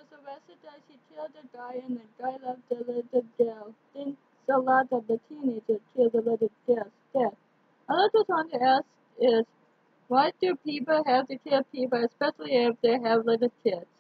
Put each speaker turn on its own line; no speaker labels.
arrested as he killed a guy and the guy left the little girl. Thinks a lot of the teenager killed the little girl's death. I just want to ask is, why do people have to kill people, especially if they have little kids?